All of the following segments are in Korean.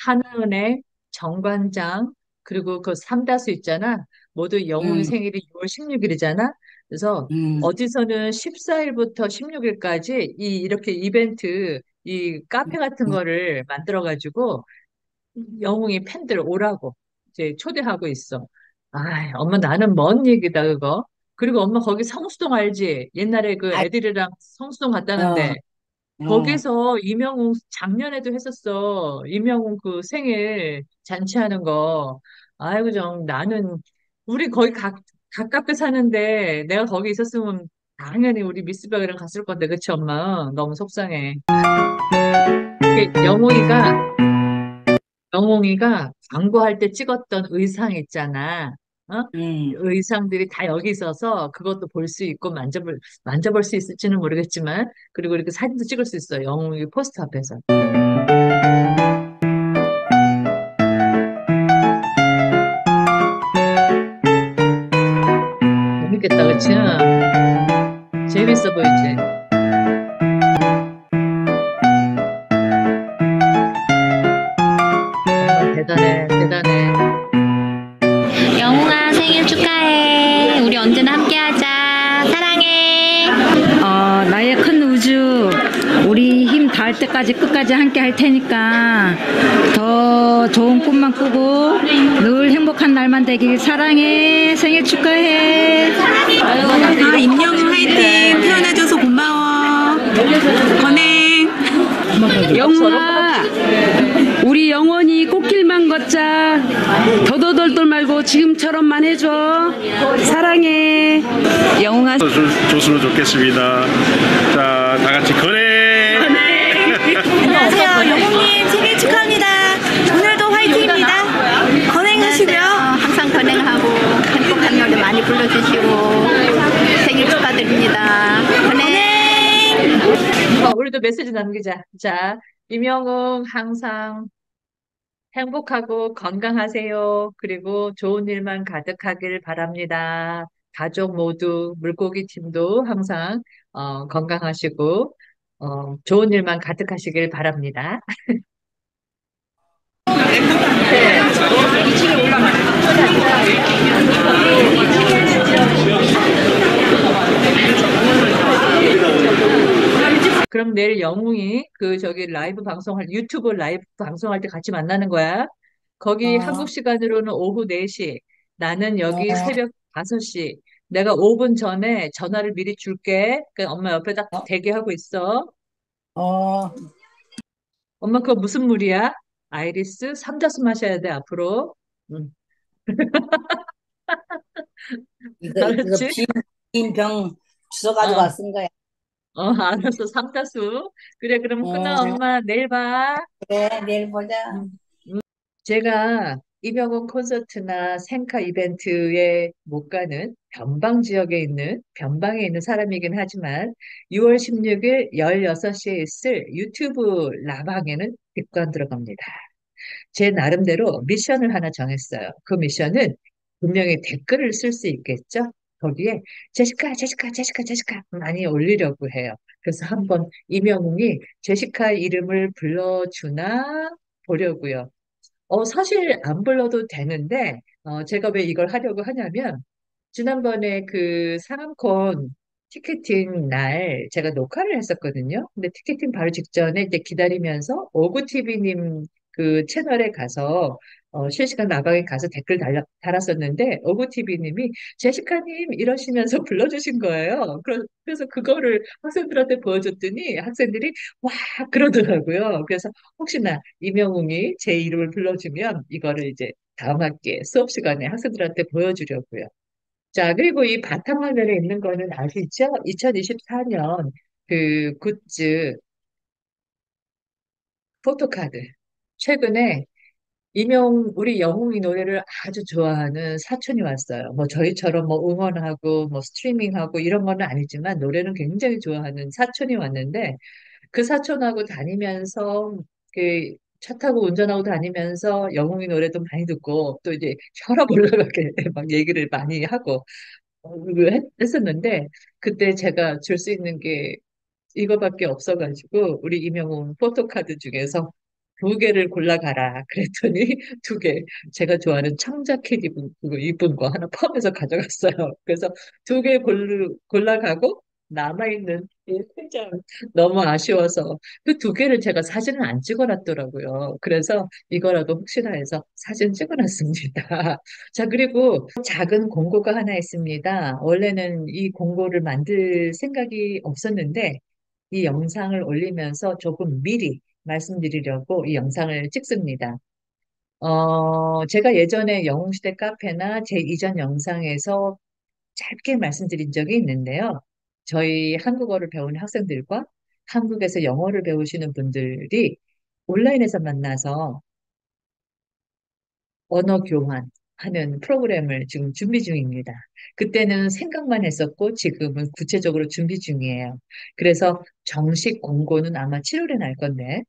한은혜, 정관장, 그리고 그 삼다수 있잖아. 모두 영웅이 음, 생일이 6월 16일이잖아. 그래서 음, 어디서는 14일부터 16일까지 이렇게 이벤트, 이 카페 같은 음. 거를 만들어가지고 영웅이 팬들 오라고 이제 초대하고 있어. 아, 엄마 나는 먼 얘기다, 그거. 그리고 엄마 거기 성수동 알지? 옛날에 그 아, 애들이랑 성수동 어, 갔다는데 어. 거기서 임영웅 작년에도 했었어. 임영웅 그 생일 잔치하는 거. 아이고 정 나는 우리 거기 가깝게 사는데 내가 거기 있었으면 당연히 우리 미스박이랑 갔을 건데 그치 엄마? 너무 속상해. 이게 영웅이가 광고할 때 찍었던 의상 있잖아. 어? 음. 의상들이 다 여기 있어서 그것도 볼 수 있고 만져볼 수 있을지는 모르겠지만 그리고 이렇게 사진도 찍을 수 있어. 영웅이 포스터 앞에서. 재밌겠다, 그치? 재밌어 보이지? 정말 대단해, 대단해. 영웅아 생일 축하해. 우리 언제나 함께하자. 사랑해. 나의 큰 우주, 우리 힘 닿을 때까지 끝까지 함께 할 테니까 더 좋은 꿈만 꾸고 늘 행복한 날만 되길. 사랑해. 생일 축하해. 아, 임영웅 화이팅! 태어나줘서 고마워. 건행. 영웅아, 우리 영원히 꽃길만 걷자. 더더덜덜 말고 지금처럼만 해줘. 사랑해. 영웅아, 줬으면 좋겠습니다. 자, 다 같이 건해. 안녕하세요. 영웅님 생일 축하합니다. 오늘도 화이팅입니다. 건행하시고요. 항상 건행하고 행복한 노래 많이 불러주시고 생일 축하드립니다. 건행. 우리도 메시지 남기자. 자, 임영웅 항상 행복하고 건강하세요. 그리고 좋은 일만 가득하길 바랍니다. 가족 모두, 물고기 팀도 항상 건강하시고 좋은 일만 가득하시길 바랍니다. 그럼 내일 영웅이 그 저기 유튜브 라이브 방송할 때 같이 만나는 거야. 거기 한국 어, 시간으로는 오후 4시, 나는 여기 어, 새벽 5시. 내가 5분 전에 전화를 미리 줄게. 그 엄마 옆에 딱 어, 대기하고 있어. 어. 엄마 그거 무슨 물이야? 아이리스 삼다수 마셔야 돼, 앞으로. 응. 이거 알았지? 빈 병 주워가지고 어, 왔은 거야. 알았어. 삼다수. 그래, 그럼 끊어, 어, 엄마. 내일 봐. 그래, 내일 보자. 음. 제가 이병헌 콘서트나 생카 이벤트에 못 가는 변방 지역에 있는 변방에 있는 사람이긴 하지만 6월 16일 16시에 있을 유튜브 라방에는 직관 들어갑니다. 제 나름대로 미션을 하나 정했어요. 그 미션은 분명히 댓글을 쓸 수 있겠죠? 거기에 제시카, 제시카, 제시카, 제시카 많이 올리려고 해요. 그래서 한번 이명웅이 제시카 이름을 불러주나 보려고요. 사실 안 불러도 되는데, 제가 왜 이걸 하려고 하냐면, 지난번에 그 상암콘 티켓팅 날 제가 녹화를 했었거든요. 근데 티켓팅 바로 직전에 이제 기다리면서 오구티비님 그 채널에 가서 실시간 마방에 가서 댓글 달았었는데 오구티비님이 제시카님 이러시면서 불러주신 거예요. 그래서 그거를 학생들한테 보여줬더니 학생들이 와 그러더라고요. 그래서 혹시나 이명웅이 제 이름을 불러주면 이거를 이제 다음 학기에 수업 시간에 학생들한테 보여주려고요. 자, 그리고 이 바탕화면에 있는 거는 아시죠? 2024년 그 굿즈 포토카드. 최근에 우리 영웅이 노래를 아주 좋아하는 사촌이 왔어요. 뭐 저희처럼 뭐 응원하고 뭐 스트리밍하고 이런 거는 아니지만 노래는 굉장히 좋아하는 사촌이 왔는데 그 사촌하고 다니면서 그 차 타고 운전하고 다니면서 영웅이 노래도 많이 듣고 또 이제 혈압 올라가게 막 얘기를 많이 하고 했었는데 그때 제가 줄 수 있는 게 이거밖에 없어가지고 우리 임영웅 포토카드 중에서 두 개를 골라가라. 그랬더니 두 개. 제가 좋아하는 청자켓 입은 거 하나 포함해서 가져갔어요. 그래서 두 개 골라가고 남아있는 이 한 장 너무 아쉬워서 그 두 개를 제가 사진을 안 찍어놨더라고요. 그래서 이거라도 혹시나 해서 사진 찍어놨습니다. 자, 그리고 작은 공고가 하나 있습니다. 원래는 이 공고를 만들 생각이 없었는데 이 영상을 올리면서 조금 미리 말씀드리려고 이 영상을 찍습니다. 제가 예전에 영웅시대 카페나 제 이전 영상에서 짧게 말씀드린 적이 있는데요. 저희 한국어를 배우는 학생들과 한국에서 영어를 배우시는 분들이 온라인에서 만나서 언어 교환하는 프로그램을 지금 준비 중입니다. 그때는 생각만 했었고 지금은 구체적으로 준비 중이에요. 그래서 정식 공고는 아마 7월에 날 건데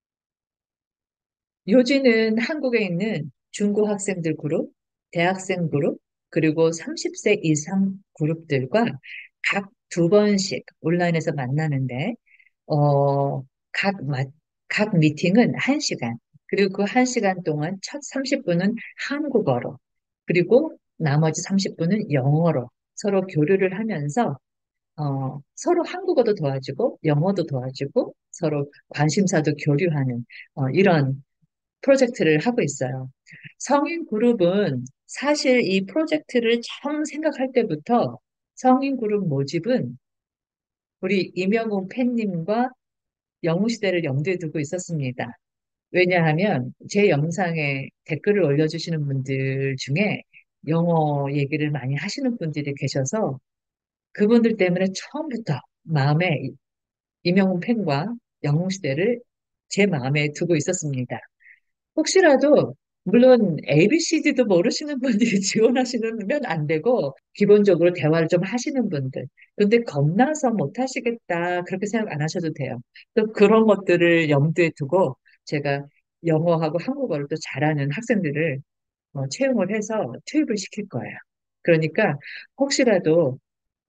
요지는 한국에 있는 중고 학생들 그룹, 대학생 그룹, 그리고 30세 이상 그룹들과 각 두 번씩 온라인에서 만나는데, 어, 각, 각 미팅은 1시간, 그리고 그 1시간 동안 첫 30분은 한국어로, 그리고 나머지 30분은 영어로 서로 교류를 하면서, 서로 한국어도 도와주고, 영어도 도와주고, 서로 관심사도 교류하는, 이런 프로젝트를 하고 있어요. 성인 그룹은 사실 이 프로젝트를 처음 생각할 때부터 성인 그룹 모집은 우리 임영웅 팬님과 영웅시대를 염두에 두고 있었습니다. 왜냐하면 제 영상에 댓글을 올려주시는 분들 중에 영어 얘기를 많이 하시는 분들이 계셔서 그분들 때문에 처음부터 마음에 임영웅 팬과 영웅시대를 제 마음에 두고 있었습니다. 혹시라도 물론 ABCD도 모르시는 분들이 지원하시면 안 되고 기본적으로 대화를 좀 하시는 분들. 근데 겁나서 못 하시겠다 그렇게 생각 안 하셔도 돼요. 또 그런 것들을 염두에 두고 제가 영어하고 한국어를 또 잘하는 학생들을 채용을 해서 투입을 시킬 거예요. 그러니까 혹시라도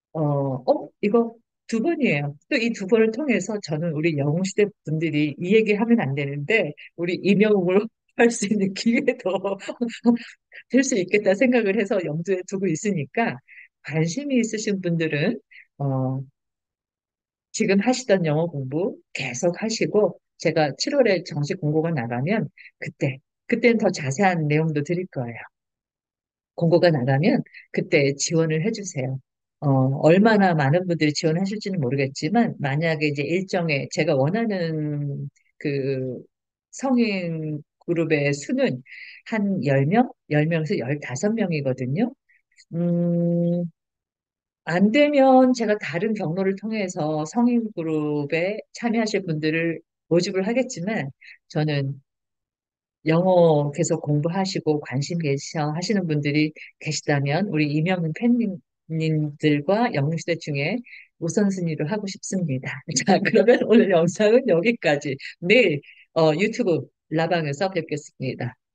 이거 두 번이에요. 또 이 두 번을 통해서 저는 우리 영웅시대 분들이 이 얘기 하면 안 되는데, 우리 임영웅을 할 수 있는 기회도 될 수 있겠다 생각을 해서 염두에 두고 있으니까, 관심이 있으신 분들은, 어, 지금 하시던 영어 공부 계속 하시고, 제가 7월에 정식 공고가 나가면, 그때는 더 자세한 내용도 드릴 거예요. 공고가 나가면 그때 지원을 해주세요. 얼마나 많은 분들이 지원하실지는 모르겠지만, 만약에 이제 일정에 제가 원하는 그 성인 그룹의 수는 한 10명? 10명에서 15명이거든요. 음, 안 되면 제가 다른 경로를 통해서 성인 그룹에 참여하실 분들을 모집을 하겠지만, 저는 영어 계속 공부하시고 관심 계셔 하시는 분들이 계시다면 우리 이명훈 팬님들과 영웅시대 중에 우선순위를 하고 싶습니다. 자, 그러면 오늘 영상은 여기까지. 내일 유튜브 라방에서 뵙겠습니다.